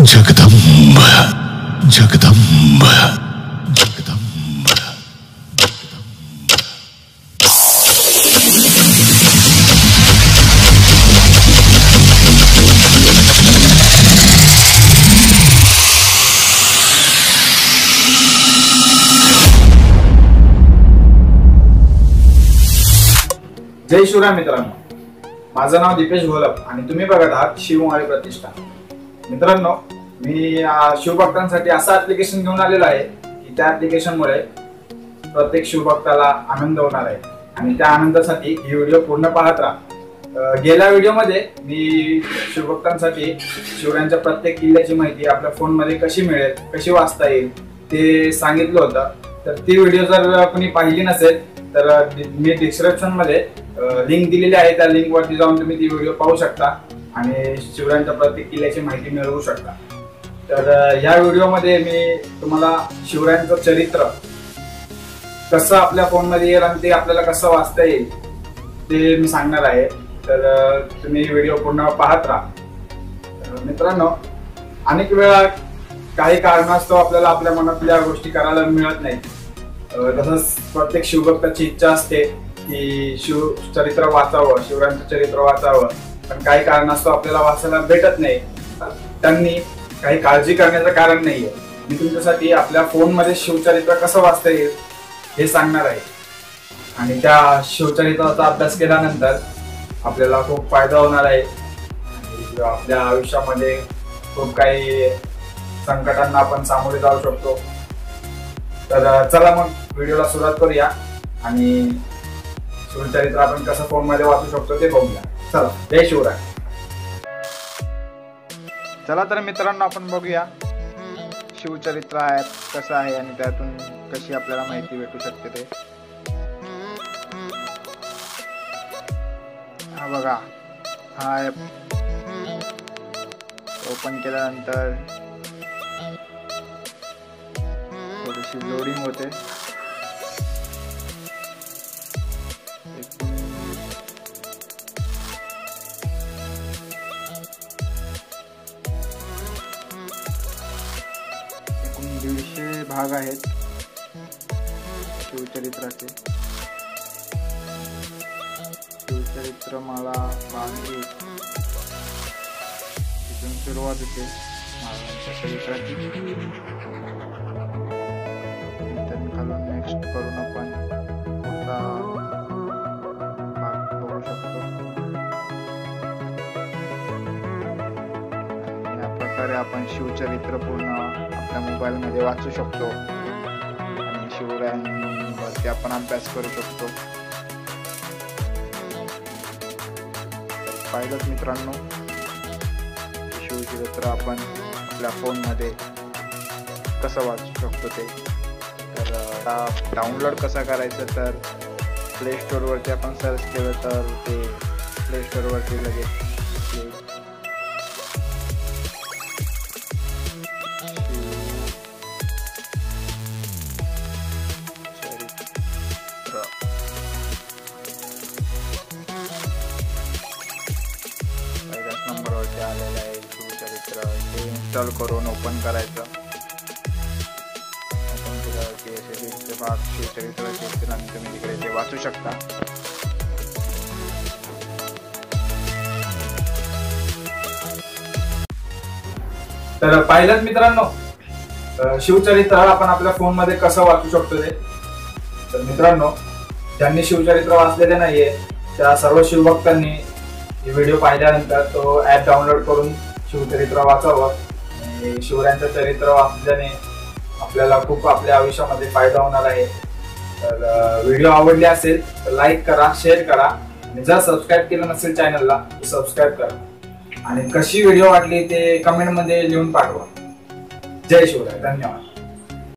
जगदंब जगदंब जगदंब। जय शिवराय मित्रांनो, माझं नाव दीपेश घोलप आणि तुम्ही बघत आहात शिवमाळी प्रतिष्ठान। मित्रांनो, मी शिवभक्तांसाठी असं ऍप्लिकेशन घेऊन आलेलो आहे की त्या ऍप्लिकेशनमुळे प्रत्येक शिवभक्ताला आनंद होणार आहे आणि त्या आनंदासाठी ही व्हिडिओ पूर्ण पाहत राहा। गेल्या व्हिडिओमध्ये मी शिवभक्तांसाठी शिवरायांच्या प्रत्येक किल्ल्याची माहिती आपल्या फोनमध्ये कशी मिळेल, कशी वाचता येईल ते सांगितलं होतं। तर ती व्हिडिओ जर कोणी पाहिली नसेल तर मी डिस्क्रिप्शन मध्ये लिंक दिलेली आहे, त्या लिंक वरती जाऊन तुम्ही ती व्हिडिओ पाहू शकता आणि शिवरायांच्या प्रत्येक किल्ल्याची माहिती मिळवू शकता। तर ह्या व्हिडिओमध्ये मी तुम्हाला शिवरायांचं चरित्र कसं आपल्या फोन मध्ये येईल आणि ते आपल्याला कसं वाचता येईल ते मी सांगणार आहे। तर तुम्ही व्हिडिओ पूर्ण पाहत राहा। मित्रांनो, अनेक वेळा काही कारणास्तव आपल्याला आपल्या मनातल्या गोष्टी करायला मिळत नाही। तसंच प्रत्येक शिवभक्ताची इच्छा असते की शिव चरित्र वाचावं, शिवरायांचं चरित्र वाचावं, पण काही कारणास्तव आपल्याला वाचायला भेटत नाही। त्यांनी काही काळजी करण्याचं कारण नाहीये। मी तुमच्यासाठी आपल्या फोन मध्ये शिवचरित्र कसं वाचता येईल हे सांगणार आहे आणि त्या शिवचरित्राचा अभ्यास केल्यानंतर आपल्याला खूप फायदा होणार आहे। आपल्या आयुष्यामध्ये खूप काही संकटांना आपण सामोरे जाऊ शकतो। तर चला मग व्हिडिओला सुरुवात करूया आणि शिवचरित्र आपण कसं फोन मध्ये वाचू शकतो ते बघूया। चला, जय शिवराय। चला तर मित्रांनो, आपण बघूया शिवचरित्र ॲप कसं आहे आणि त्यातून कशी आपल्याला माहिती भेटू शकते ते। हा बघा, हा ॲप ओपन केल्यानंतर थोडीशी लोडिंग होते। एकूण 150 भाग आहेत शिवचरित्राचे। शिवचरित्र मला भाग 1 इथून सुरुवात होते महाराजांच्या चरित्राची। इथून खालून नेक्स्ट करून आपण पुढचा भाग बघू शकतो। या प्रकारे आपण शिवचरित्र पूर्ण आपल्या मोबाईल मध्ये वाचू शकतो आणि शिवरायांवरती आपण अभ्यास करू शकतो। पाहिलंच मित्रांनो, शिवचरित्र आपण आपल्या फोन मध्ये कसं वाचू शकतो ते। तर डाउनलोड कसं करायचं, तर प्ले स्टोर वरती आपण सर्च केलं तर ते प्ले स्टोर वरती लगेच नंबर वरती आलेलं आहे शिवचरित्र। ते इन्स्टॉल करून ओपन करायचं। ओपन केल्यावरती असे भाग शिवचरित्राचे असतील आणि तुम्ही तिकडे ते वाचू शकता। तर पाहिलं मित्रांनो, शिवचरित्र आपण आपल्या फोन मध्ये कसं वाचू शकतो ते। तर मित्रांनो, ज्यांनी शिवचरित्र वाचलेले नाहीये त्या सर्व शिवभक्तांनी ही व्हिडिओ पाहिल्यानंतर तो ॲप डाउनलोड करून शिवचरित्र वाचावं। आणि शिवरायांचं चरित्र वाचल्याने आपल्याला खूप आपल्या आयुष्यामध्ये फायदा होणार आहे। तर व्हिडिओ आवडली असेल तर लाईक करा, शेअर करा आणि जर सबस्क्राईब केलं नसेल चॅनलला तर सबस्क्राईब करा आणि कशी व्हिडिओ वाटली ते कमेंट मध्ये लिहून पाठवा। जय शिवराय, धन्यवाद।